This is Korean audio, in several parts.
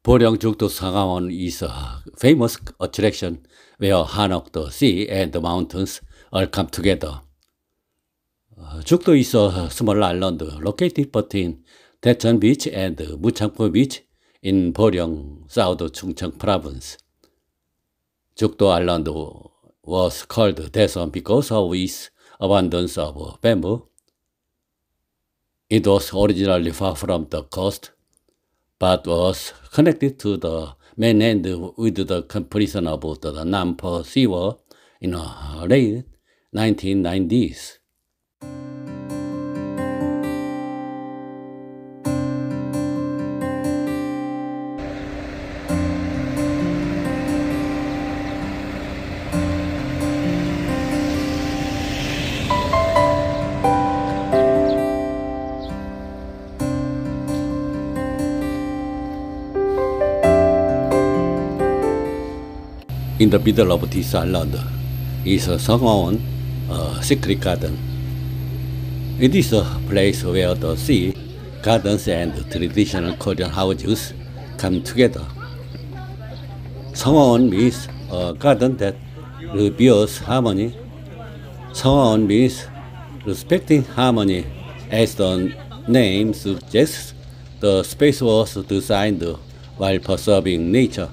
보령죽도 상하원 is a famous attraction where Hanok, the sea, and the mountains all come together. 죽도 is a small island located between Daecheon Beach and Muchangpo Beach in Boryong, South Chungcheong Province. 죽도 Island was called Daeseon because of its abundance of bamboo. It was originally far from the coast, but was connected to the mainland with the completion of the Nampo Seawall in the late 1990s. In the middle of this island is a Sangwon secret garden. It is a place where the sea, gardens, and traditional Korean houses come together. Sangwon means a garden that reveals harmony. Sangwon means respecting harmony. As the name suggests, the space was designed while preserving nature.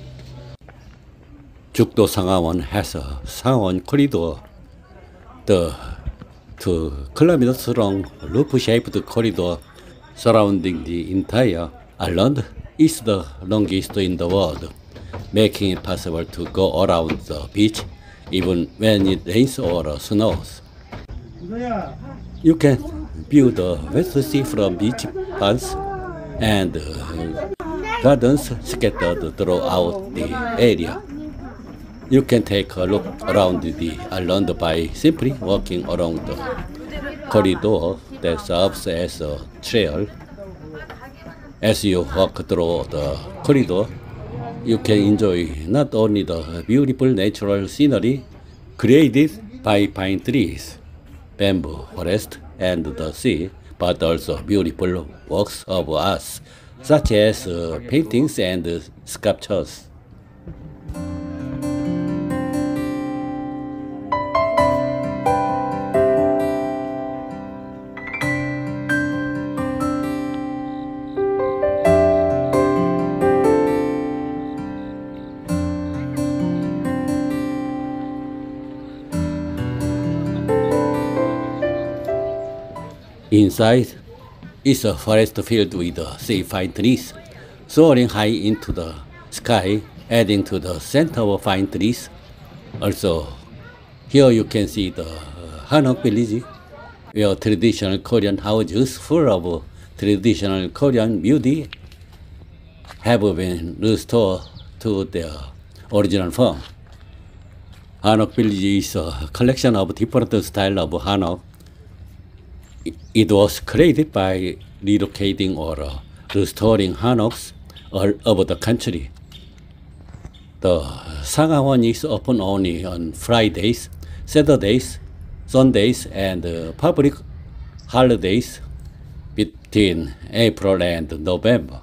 죽도 상하원 has a 상하원 corridor. The 2 kilometers long loop-shaped corridor surrounding the entire island is the longest in the world, making it possible to go around the beach even when it rains or snows. You can view the West Sea from beach ponds and gardens scattered throughout the area. You can take a look around the island by simply walking along the corridor that serves as a trail. As you walk through the corridor, you can enjoy not only the beautiful natural scenery created by pine trees, bamboo forest, and the sea, but also beautiful works of art such as paintings and sculptures. Inside is a forest filled with sea pine trees, soaring high into the sky, adding to the scent of pine trees. Also, here you can see the Hanok village, where traditional Korean houses full of traditional Korean beauty have been restored to their original form. Hanok village is a collection of different styles of Hanok. It was created by relocating or restoring Hanoks all over the country. The Sanghawan is open only on Fridays, Saturdays, Sundays, and public holidays between April and November.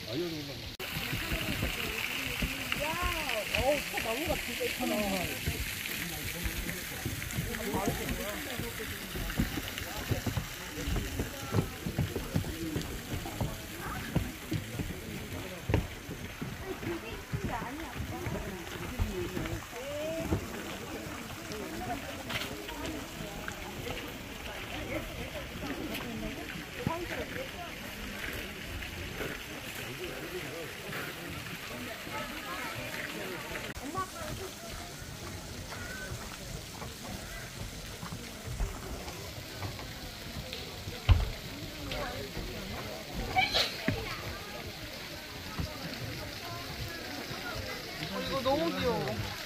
이거 너무 귀여워.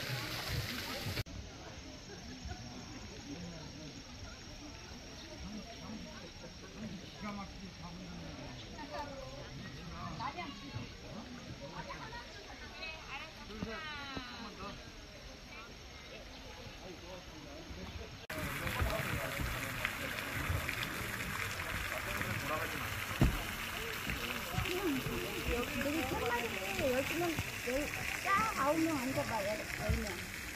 여기 천막에 12명, 딱 9명 앉아봐, 10명.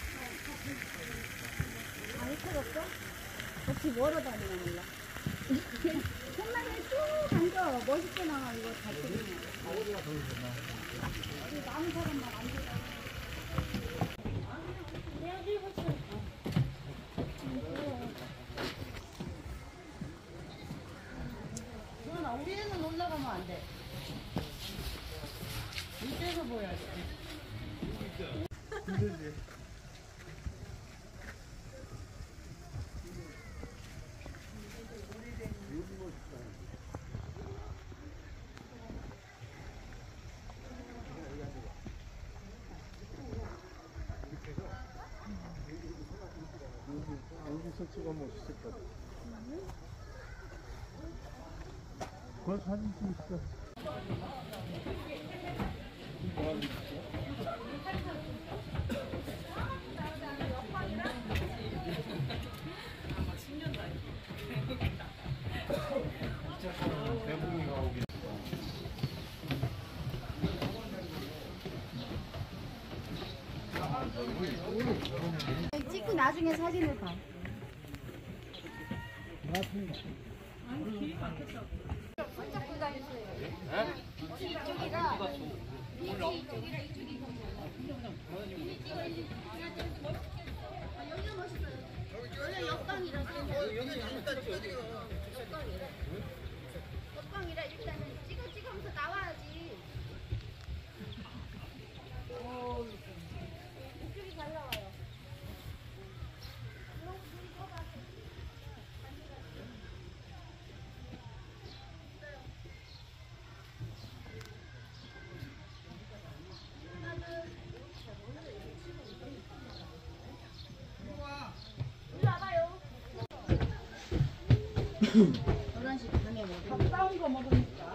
안 틀었어? 혹시 뭐로 다니나 몰라. 천막에 쭉 앉아. 멋있게 나와, 이거 잘 찍으면. 여기 남은 사람만 앉아. 내가 들고 있어. 누나, 우리는 올라가면 안 돼. 밑에서 보여야지. 힘들지. 여기서 찍으면 멋있을 것 같아. 그걸 사진 찍었어. 대부분이가 오긴. 찍고 나중에 사진을 봐. 손잡고 다니세요. 이쪽이가 이쪽이랑 이쪽이 여기가 멋있어요. 원래 옆방이라서 옆방이라 일단은 찍으면서 나와야지. 이쪽이 잘 나와요. 일로 와봐요. 11시 반에 먹으면 싸운 거 먹으니까.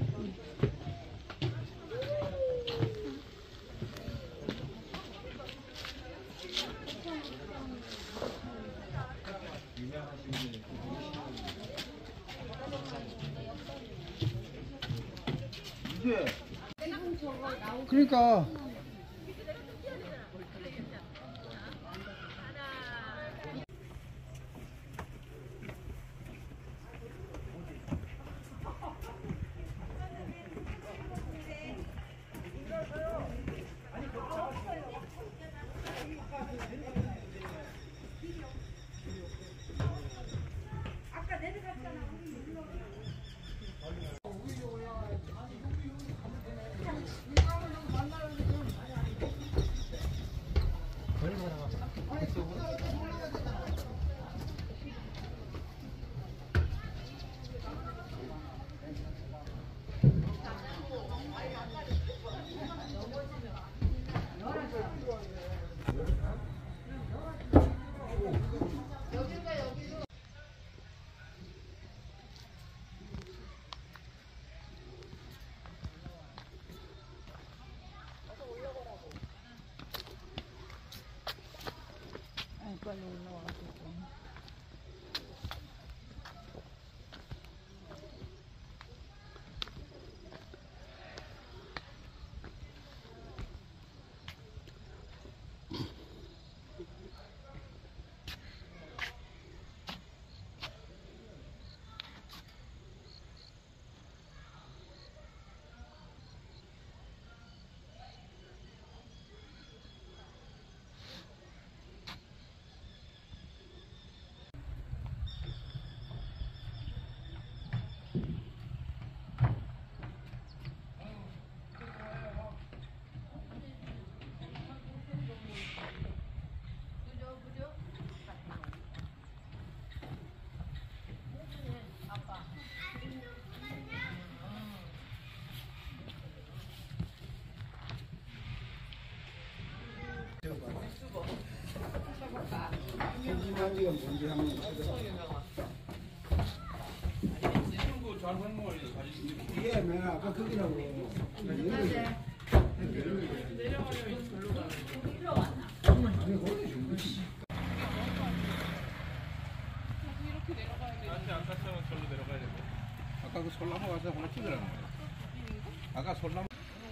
이게 그러니까 빨리 올라와가지고. 예, 내가 아까 거기라고. 안 갔으면 절로 내려가야 되고. 아까 그 솔나무 가서 하나 찍으라는 거야. 아까 솔나무.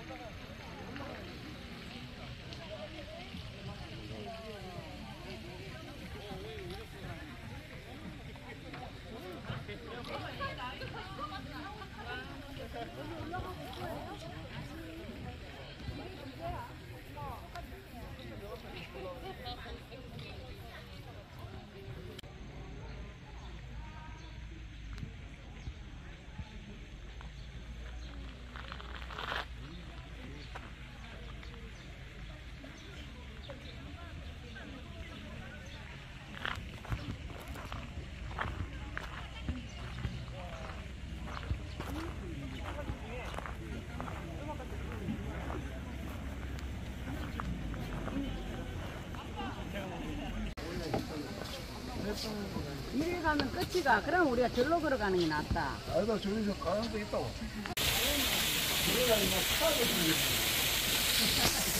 이리 가면 끝이가. 그럼 우리가 절로 걸어가는 게 낫다. 아이가 저기서 가는 데 있다고.